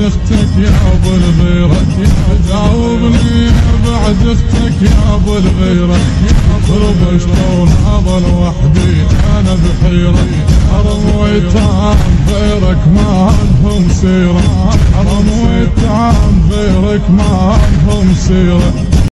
اختك يا ابو الغيرة، جاوبني بعد اختك يا ابو الغيرة. ضرب شلون اظل وحدي انا بحيرة، رويت عن غيرك ما لهم سيرة، رويت عن غيرك ما لهم سيرة.